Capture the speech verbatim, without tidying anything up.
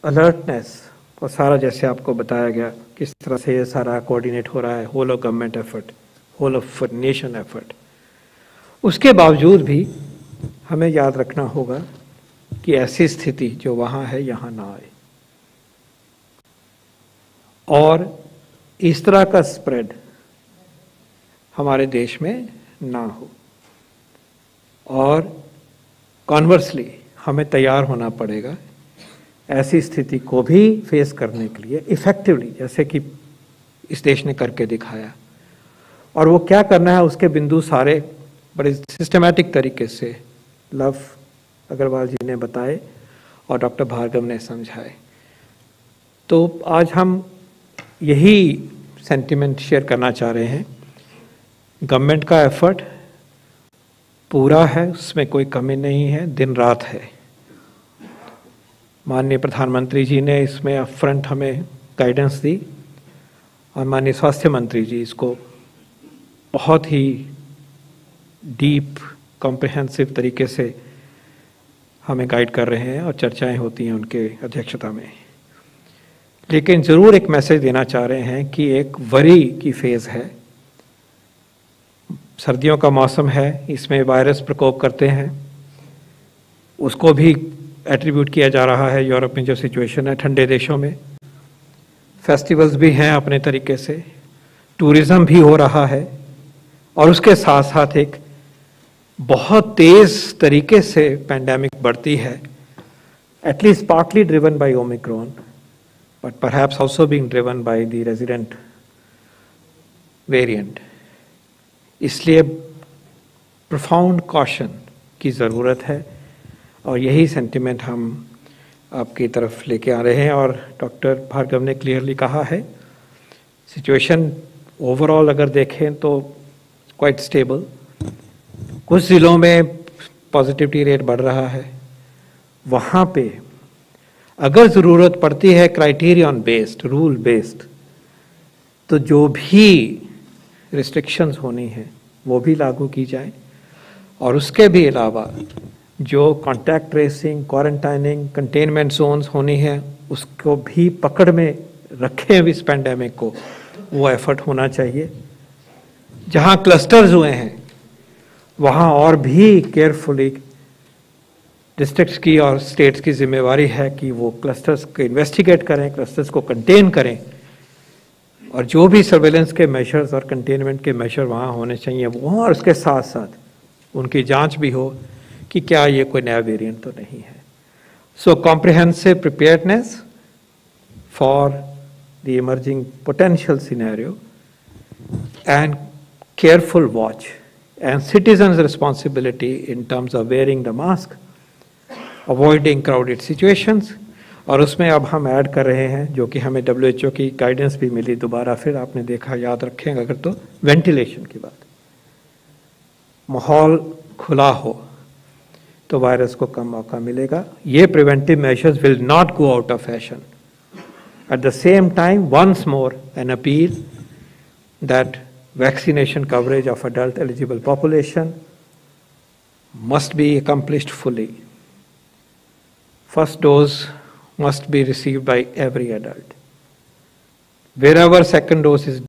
Alertness और सारा जैसे आपको बताया गया किस तरह से ये सारा कोऑर्डिनेट हो रहा है, whole of government effort, whole of nation effort, उसके बावजूद भी हमें याद रखना होगा कि ऐसी स्थिति जो वहाँ है यहाँ ना आए और इस तरह का स्प्रेड हमारे देश में ना हो। और कॉन्वर्सली हमें तैयार होना पड़ेगा ऐसी स्थिति को भी फेस करने के लिए इफेक्टिवली, जैसे कि इस देश ने करके दिखाया। और वो क्या करना है उसके बिंदु सारे बड़े सिस्टमैटिक तरीके से लव अग्रवाल जी ने बताए और डॉक्टर भार्गव ने समझाए। तो आज हम यही सेंटिमेंट शेयर करना चाह रहे हैं। गवर्नमेंट का एफर्ट पूरा है, उसमें कोई कमी नहीं है, दिन रात है। माननीय प्रधानमंत्री जी ने इसमें अपफ्रंट हमें गाइडेंस दी और माननीय स्वास्थ्य मंत्री जी इसको बहुत ही डीप कॉम्प्रिहेंसिव तरीके से हमें गाइड कर रहे हैं और चर्चाएं होती हैं उनके अध्यक्षता में। लेकिन ज़रूर एक मैसेज देना चाह रहे हैं कि एक वरी की फेज़ है, सर्दियों का मौसम है, इसमें वायरस प्रकोप करते हैं, उसको भी एट्रीब्यूट किया जा रहा है यूरोप में जो सिचुएशन है, ठंडे देशों में फेस्टिवल्स भी हैं अपने तरीके से, टूरिज़्म भी हो रहा है और उसके साथ साथ एक बहुत तेज़ तरीके से पैंडेमिक बढ़ती है, at least partly driven by Omicron but perhaps also being driven by the resident variant. इसलिए profound caution की ज़रूरत है और यही सेंटिमेंट हम आपकी तरफ लेके आ रहे हैं। और डॉक्टर भार्गव ने क्लियरली कहा है सिचुएशन ओवरऑल अगर देखें तो क्वाइट स्टेबल। कुछ ज़िलों में पॉजिटिविटी रेट बढ़ रहा है, वहाँ पे अगर ज़रूरत पड़ती है क्राइटेरियन बेस्ड, रूल बेस्ड, तो जो भी रिस्ट्रिक्शंस होनी है वो भी लागू की जाए। और उसके भी अलावा जो contact tracing, quarantining, containment zones होनी है उसको भी पकड़ में रखें इस पैंडेमिक को, वो एफर्ट होना चाहिए। जहाँ क्लस्टर्स हुए हैं वहाँ और भी केयरफुली डिस्ट्रिक्ट्स की और स्टेट्स की जिम्मेवारी है कि वो क्लस्टर्स को इन्वेस्टिगेट करें, क्लस्टर्स को कंटेन करें और जो भी सर्वेलेंस के मेजर्स और कंटेनमेंट के मेजर वहाँ होने चाहिए वो, और उसके साथ साथ उनकी जांच भी हो कि क्या ये कोई नया वेरिएंट तो नहीं है। So comprehensive preparedness for the emerging potential scenario and careful watch and citizens responsibility in terms of wearing the mask, avoiding crowded situations. और उसमें अब हम ऐड कर रहे हैं जो कि हमें डब्ल्यू एच ओ की गाइडेंस भी मिली दोबारा, फिर आपने देखा, याद रखेंगे अगर तो, वेंटिलेशन की बात। माहौल खुला हो तो वायरस को कम मौका मिलेगा। ये preventive measures will not go out of fashion. At the same time once more an appeal that vaccination coverage of adult eligible population must be accomplished fully. First dose must be received by every adult. Wherever second dose is